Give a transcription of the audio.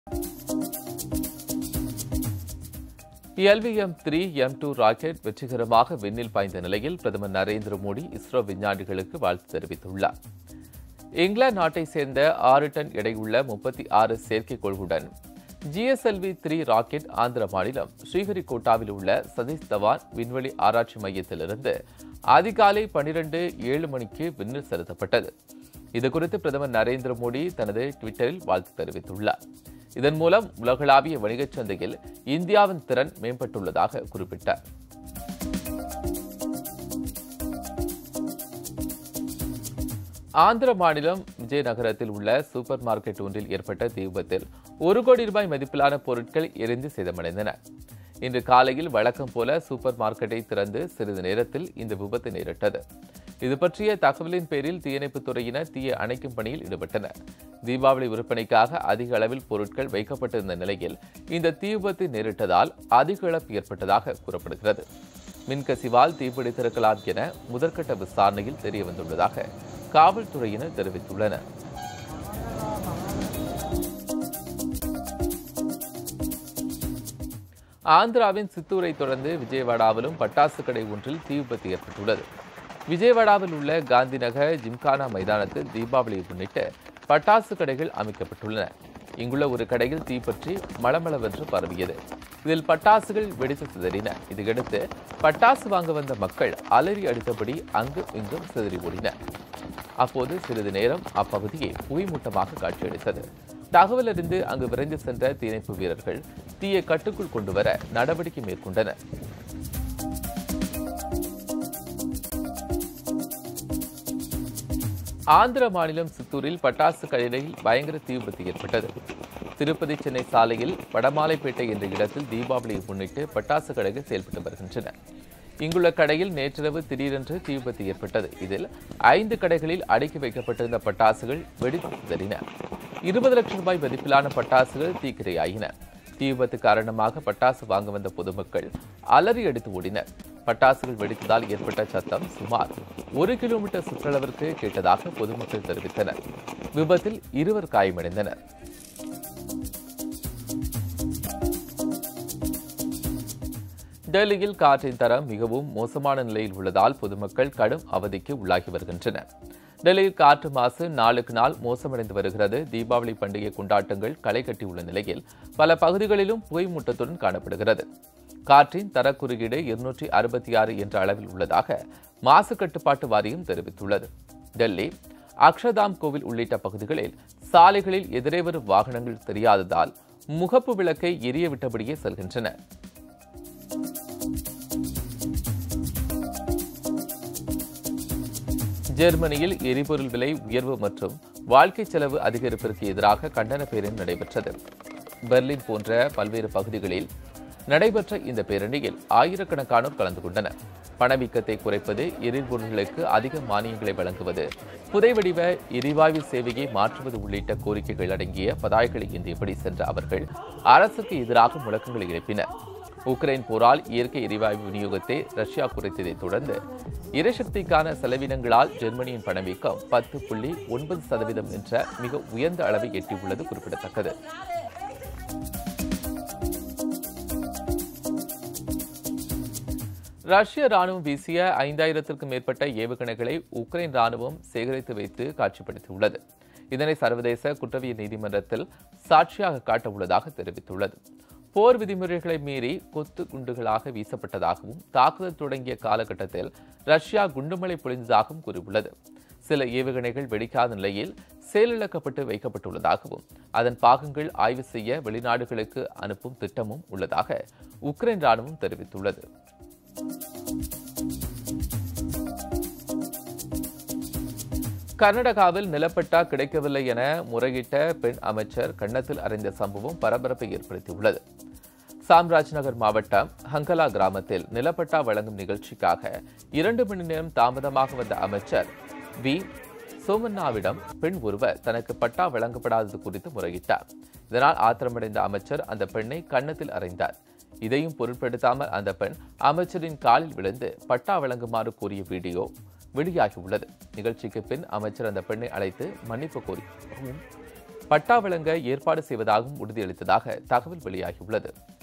LVM-3 M2 rocket வெற்றிகரமாக விண்ணில் பாய்ந்த நிலையில் பிரதமர் நரேந்திர மோடி இஸ்ரோ விஞ்ஞானிகளுக்கு வாழ்த்து தெரிவித்துள்ளார். இங்கிலாந்து நாட்டை சேர்ந்த 6 டன் எடையுள்ள 36 செயற்கைக்கோள்களுடன் GSLV-3 ராக்கெட் ஆந்திர மாநிலம் ஸ்ரீஹரிகோட்டாவில் உள்ள சதீஷ் தவான் விண்வெளி ஆராய்ச்சி மையத்திலிருந்து அதிகாலை 12:07 மணிக்கு விண்ணில் செலுத்தப்பட்டது. இதுகுறித்து பிரதமர் நரேந்திர மோடி தனது ட்விட்டரில் வாழ்த்து தெரிவித்துள்ளார். இதன் மூலம் உலகளாவிய வணிகச் சந்தையில் இந்தியாவின் திறன் மேம்பட்டுள்ளதாக குறிப்பிட்டார். ஆந்திர மாநிலம் விஜயநகரத்தில் உள்ள சூப்பர் மார்க்கெட் ஒன்றில் ஏற்பட்ட தீ விபத்தில் 1 கோடி ரூபாய் மதிப்பிலான பொருட்கள் எரிந்து சேதமடைந்தன. இன்று காலையில் வழக்கம் போல சூப்பர் மார்க்கெட்டை திறந்து சிறிது நேரத்தில் இந்த விபத்து நேரிட்டது. இது பற்றிய தகவலின் பேரில் தீயணைப்புத் துறையினர் தீயை அணைக்கும் பணியில் ஈடுபட்டனர். தீபாவளி விற்பனைக்காக அதிக அளவில் பொருட்கள் வைக்கப்பட்டிருந்த நிலையில் இந்த தீ விபத்து நேரிட்டதால் அதிக இழப்பு ஏற்பட்டதாக கூறப்படுகிறது. மின்கசிவால் தீப்பிடித்திருக்கலாம் என முதற்கட்ட விசாரணையில் தெரியவந்துள்ளதாக காவல்துறையினர் தெரிவித்துள்ளனர். ஆந்திராவின் சித்தூரை தொடர்ந்து விஜயவாடாவிலும் பட்டாசு கடை ஒன்றில் தீ விபத்து ஏற்பட்டுள்ளது. விஜயவாடாவில் உள்ள காந்தி நகர் ஜிம்கானா மைதானத்தில் தீபாவளியை முன்னிட்டு பட்டாசு கடைகள் அமைக்கப்பட்டுள்ளன. இங்குள்ள ஒரு கடையில் தீப்பற்றி மளமளவென்று பரவியது. இதில் பட்டாசுகள் வெடித்து சிதறின. இதையடுத்து பட்டாசு வாங்க வந்த மக்கள் அலறி அடித்தபடி அங்கும் இங்கும் சிதறி ஓடினர். அப்போது சிறிது நேரம் அப்பகுதியை புகைமூட்டமாக காட்சியளித்தது. தகவல் அறிந்து அங்கு விரைந்து சென்ற தீயணைப்பு வீரர்கள் தீயை கட்டுக்குள் கொண்டுவர நடவடிக்கை மேற்கொண்டனர். ஆந்திர மாநிலம் சித்தூரில் பட்டாசு கடையில் பயங்கர தீ விபத்து ஏற்பட்டது. திருப்பதி சென்னை சாலையில் வடமாலைப்பேட்டை என்ற இடத்தில் தீபாவளியை முன்னிட்டு பட்டாசு கடைகள் செயல்பட்டு வருகின்றன. இங்குள்ள கடையில் நேற்றிரவு திடீரென்று தீ விபத்து ஏற்பட்டது. இதில் 5 கடைகளில் அடுக்கி வைக்கப்பட்டிருந்த பட்டாசுகள் வெடித்து சிதறின. 20 லட்சம் ரூபாய் மதிப்பிலான பட்டாசுகள் தீக்கிரையாயின. தீ விபத்து காரணமாக பட்டாசு வாங்க வந்த பொதுமக்கள் அலறி அடித்து ஓடினர். பட்டாசுகள் வெடித்ததால் ஏற்பட்ட சத்தம் சுமார் 1 கிலோமீட்டர் சுற்றளவிற்கு கேட்டதாக பொதுமக்கள் தெரிவித்தனர். விபத்தில் 2 காயமடைந்தனர். டெல்லியில் காற்றின் தரம் மிகவும் மோசமான நிலையில் உள்ளதால் பொதுமக்கள் கடும் அவதிக்கு உள்ளாகி வருகின்றனர். டெல்லியில் காற்று மாசு நாளுக்கு நாள் மோசமடைந்து வருகிறது. தீபாவளி பண்டிகை கொண்டாட்டங்கள் களை கட்டியுள்ள நிலையில் பல பகுதிகளிலும் புகைமூட்டத்துடன் காணப்படுகிறது. காற்றின் தர குறியீடு 266 என்ற அளவில் உள்ளதாக மாசு கட்டுப்பாட்டு வாரியம் தெரிவித்துள்ளது. டெல்லி அக்ஷர்தாம் கோவில் உள்ளிட்ட பகுதிகளில் சாலைகளில் எதிரே வரும் வாகனங்கள் தெரியாததால் முகப்பு விளக்கை எரிய விட்டபடியே செல்கின்றன. ஜெர்மனியில் எரிபொருள் விலை உயர்வு மற்றும் வாழ்க்கை செலவு அதிகரிப்பிற்கு எதிராக கண்டன பேரணி நடைபெற்றது. பெர்லின் போன்ற பல்வேறு பகுதிகளில் நடைபெற்ற இந்த பேரணியில் ஆயிரக்கணக்கானோர் கலந்து கொண்டனர். பணவீக்கத்தை குறைப்பது, எரிபொருள்களுக்கு அதிக மானியங்களை வழங்குவது, புதைவடிவ எரிவாயு சேவையை மாற்றுவது உள்ளிட்ட கோரிக்கைகள் அடங்கிய பதாகைகளை ஏந்தியபடி சென்ற அவர்கள் அரசுக்கு எதிராக முழக்கங்களை எழுப்பினர். உக்ரைன் போரால் இயற்கை எரிவாயு விநியோகத்தை ரஷ்யா குறைத்ததை தொடர்ந்து எரிசக்திக்கான செலவினங்களால் ஜெர்மனியின் பணவீக்கம் 10.9% என்ற மிக உயர்ந்த அளவை எட்டியுள்ளது குறிப்பிடத்தக்கது. ரஷ்ய ராணுவம் வீசிய 5000க்கும் மேற்பட்ட ஏவுகணைகளை உக்ரைன் ராணுவம் சேகரித்து வைத்து காட்சிப்படுத்தியுள்ளது. இதனை சர்வதேச குற்றவியல் நீதிமன்றத்தில் சாட்சியாக காட்ட உள்ளதாக தெரிவித்துள்ளது. போர் விதிமுறைகளை மீறி கொத்து குண்டுகளாக வீசப்பட்டதாகவும் தாக்குதல் தொடங்கிய காலகட்டத்தில் ரஷ்யா குண்டுமழை பொழிந்ததாகவும் கூறியுள்ளது. சில ஏவுகணைகள் வெடிக்காத நிலையில் செயலிழக்கப்பட்டு வைக்கப்பட்டுள்ளதாகவும் அதன் பாகங்கள் ஆய்வு செய்ய வெளிநாடுகளுக்கு அனுப்பும் திட்டமும் உள்ளதாக உக்ரைன் ராணுவம் தெரிவித்துள்ளது. கர்நாடகாவில் நிலப்பட்டா கிடைக்கவில்லை என முறையிட்ட பெண் அமைச்சர் கன்னத்தில் அறைந்த சம்பவம் பரபரப்பை ஏற்படுத்தியுள்ளது. சாம்ராஜ்நகர் மாவட்டம் ஹங்கலா கிராமத்தில் நிலப்பட்டா வழங்கும் நிகழ்ச்சிக்காக 2 மணி நேரம் தாமதமாக வந்த அமைச்சர் வி சோமண்ணாவிடம் பெண் ஒருவர் தனக்கு பட்டா வழங்கப்படாதது குறித்து முறையிட்டார். இதனால் ஆத்திரமடைந்த அமைச்சர் அந்த பெண்ணை கன்னத்தில் அறைந்தார். இதையும் பொருட்படுத்தாமல் அந்த பெண் அமைச்சரின் காலில் விழுந்து பட்டா வழங்குமாறு கோரிய வீடியோ வெளியாகியுள்ளது. நிகழ்ச்சிக்கு பின் அமைச்சர் அந்த பெண்ணை அழைத்து மன்னிப்பு கோரியும் பட்டா வழங்க ஏற்பாடு செய்வதாகவும் உறுதியளித்ததாக தகவல் வெளியாகியுள்ளது.